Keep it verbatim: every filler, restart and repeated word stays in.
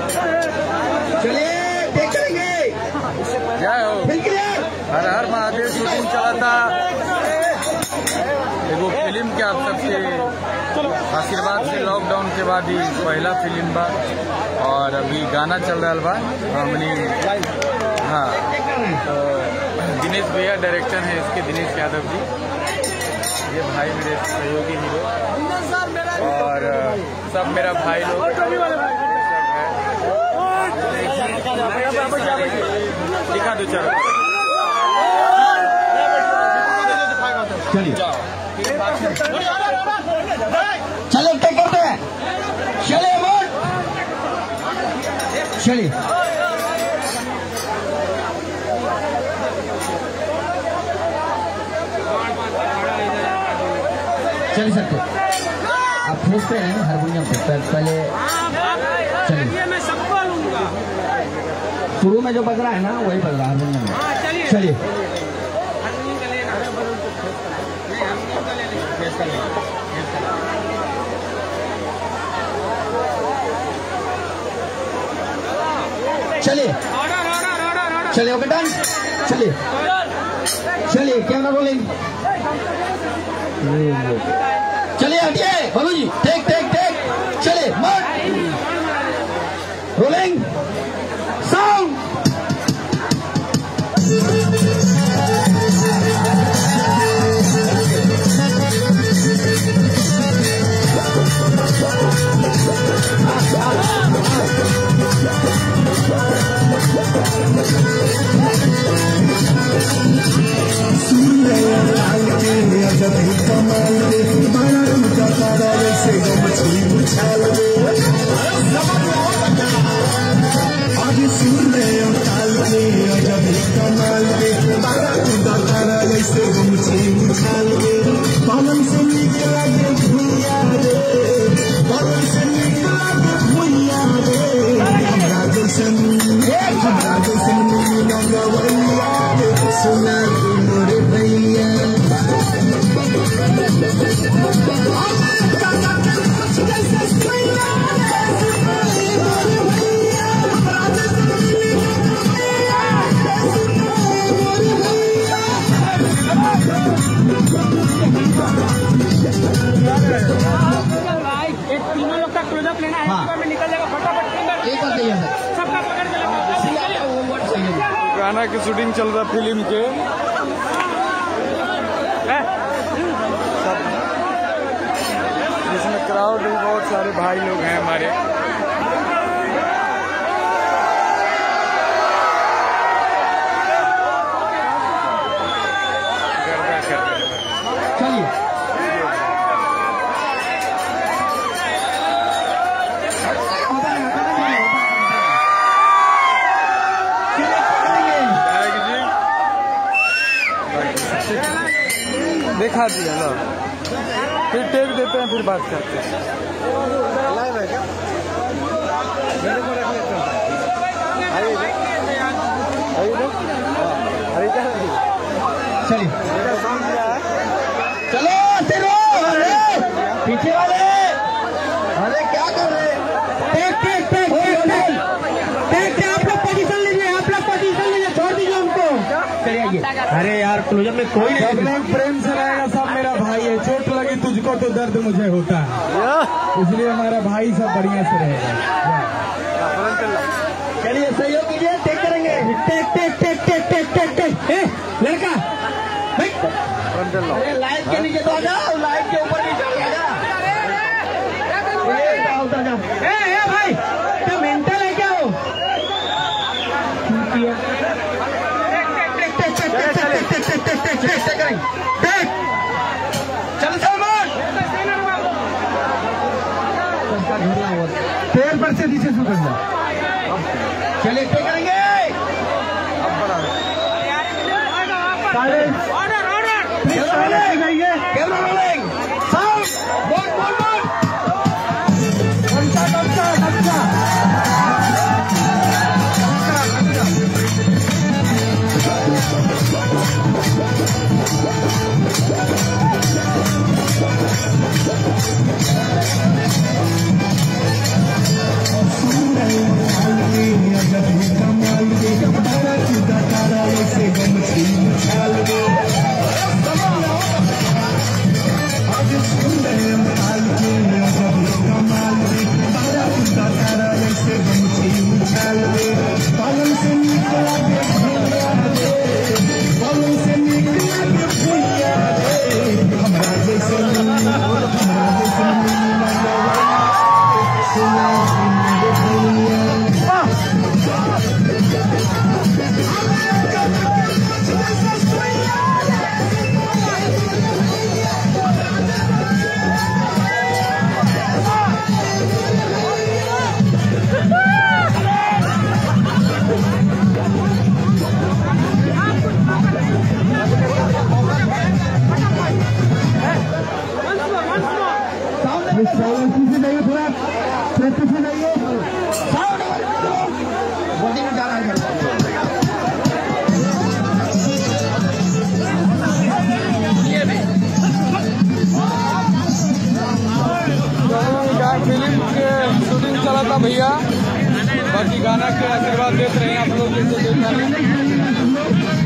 चलिए देख करेंगे। जय हो, हर हर महादेव। शूटिंग चला था वो फिल्म के, आप सबसे आशीर्वाद से लॉकडाउन के बाद ही पहला फिल्म बा और अभी गाना चल रहा बा हमने। हाँ, तो दिनेश भैया डायरेक्टर हैं इसके, दिनेश यादव जी। ये भाई मेरे सहयोगी हीरो और सब मेरा भाई लोग दिखा दो। चलो चलिए चलो क्या करते हैं। चलिए मोट चलिए चल सकते आप पूछते हैं हारमोनियम पे पहले। चलिए शुरू में जो बज रहा है ना वही बज रहा है हारमोनियम में। चलिए चलिए चलिए ओके डन। चलिए चलिए कैमरा रोलिंग। चलिए हटिए बोलो जी। Take take take. चलिए मत रोलिंग साउंड। गाना की शूटिंग चल रहा फिल्म के। जिसमें क्राउड भी बहुत सारे भाई लोग हैं हमारे। चलिए देखा दिया लो, फिर टेक देते हैं, फिर बात करते हैं। लाइव है क्या? मेरे को रख लेते हैं। आइए आइए क्या? चलिए मेरा साउंड क्या है? चलो तेरो अरे पीछे वाले अरे क्या कर रहे हैं? Take take take take take take आप लोग पोजीशन लीजिए, आप लोग पोजीशन लीजिए, छोड़ दीजिए उनको। चलिए आइए। अरे यार क्लोजर में कोई नहीं, प्रेम से रहेगा, सब मेरा भाई है। चोट लगी तुझको तो दर्द मुझे होता है, इसलिए हमारा भाई सब बढ़िया से रहेगा। चलिए सहयोग कीजिए, टेक करेंगे। Take take take take take take take लड़का लाइट के नीचे तो आ जाओ, लाइट के ऊपर भी चढ़ जाएगा। उतर जाओ। ए ए भाई क्या मेंटल है क्या? वो चल सलमान पैर पर से नीचे शुरू करना। चलिए टेक करेंगे। कैमरा रोलिंग साउंड बोल बोल बोल। कमसा कमसा कमसा फिल्म के शूटिंग चला था भैया, बाकी गाना के आशीर्वाद देते रहे आप लोग जैसे देखा